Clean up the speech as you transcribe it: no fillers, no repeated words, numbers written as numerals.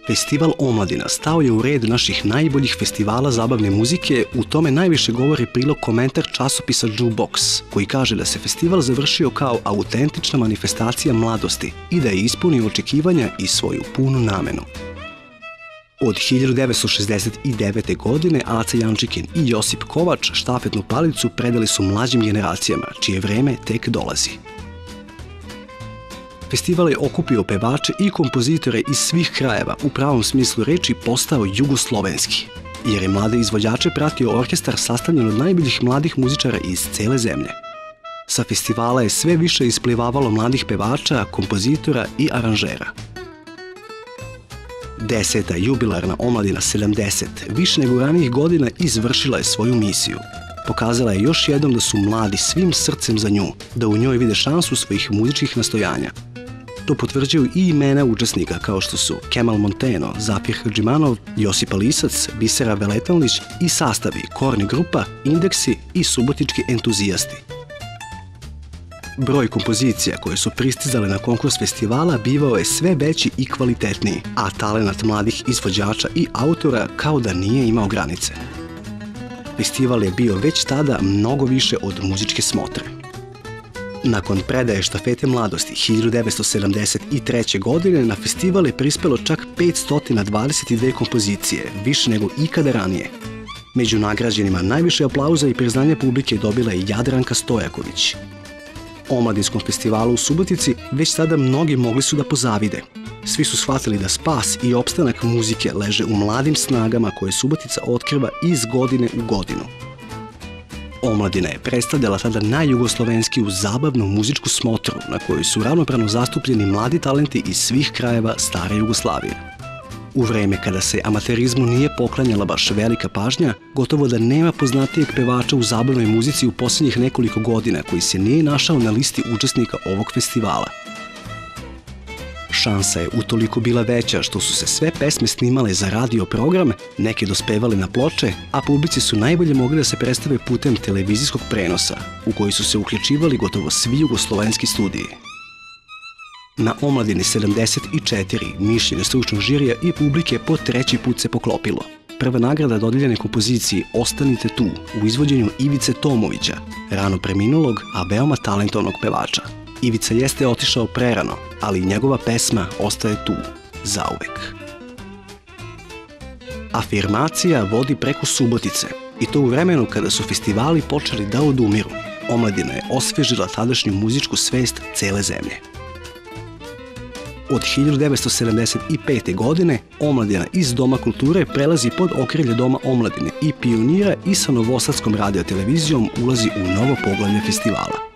Festival Omladina stao je u red naših najboljih festivala zabavne muzike, u tome najviše govori prilog komentar časopisa Jukebox, koji kaže da se festival završio kao autentična manifestacija mladosti i da je ispunio očekivanja i svoju punu namenu. Od 1969. godine Aca Jančikin i Josip Kovač štafetnu palicu predali su mlađim generacijama, čije vreme tek dolazi. Festival je okupio pevače i kompozitore iz svih krajeva, u pravom smislu reči postao jugoslovenski, jer je mlade izvođače pratio orkestar sastavljen od najboljih mladih muzičara iz cele zemlje. Sa festivala je sve više isplivavalo mladih pevača, kompozitora i aranžera. 10. jubilarna Omladina 70, više nego ranijih godina, izvršila je svoju misiju. Pokazala je još jednom da su mladi svim srcem za nju, da u njoj vide šansu svojih muzičkih nastojanja. To potvrđuju i imena učesnika kao što su Kemal Monteno, Zafir Hadžimanov, Josipa Lisac, Bisera Veletanlić i sastavi Korni grupa, Indeksi i Subotički entuzijasti. Broj kompozicija koje su pristizale na konkurs festivala bivao je sve veći i kvalitetniji, a talenat mladih izvođača i autora kao da nije imao granice. Festival je bio već tada mnogo više od muzičke smotre. Nakon predaje štafete mladosti 1973. godine na festival je prispelo čak 522 kompozicije, više nego ikada ranije. Među nagrađenima najviše aplauza i priznanja publike dobila je Jadranka Stojaković. Omladinskom festivalu u Subotici već tada mnogi mogli su da pozavide. Svi su shvatili da spas i opstanak muzike leže u mladim snagama koje Subotica otkriva iz godine u godinu. Omladina je predstavljala tada najjugoslovenskiju zabavnu muzičku smotru na kojoj su ravnopravno zastupljeni mladi talenti iz svih krajeva stare Jugoslavije. U vreme kada se amaterizmu nije poklanjala baš velika pažnja, gotovo da nema poznatijeg pevača u zabavnoj muzici u posljednjih nekoliko godina koji se nije našao na listi učesnika ovog festivala. Šansa je utoliko bila veća što su se sve pesme snimale za radio program, neke dospevale na ploče, a publici su najbolje mogli da se predstave putem televizijskog prenosa, u koji su se uključivali gotovo svi jugoslovenski studiji. Na Omladini 74 mišljenje stručnog žirija i publike po treći put se poklopilo. Prva nagrada dodijeljena kompoziciji Ostanite tu u izvođenju Ivice Tomovića, rano preminulog, a veoma talentovnog pevača. Ivica jeste otišao prerano, ali njegova pesma ostaje tu, zauvek. Afirmacija vodi preko Subotice, i to u vremenu kada su festivali počeli da odumiru. Omladina je osvežila tadašnju muzičku svest cele zemlje. Od 1975. godine Omladina iz Doma kulture prelazi pod okrilje Doma omladine i pionira i sa Novosadskom radiotelevizijom ulazi u novo poglavlje festivala.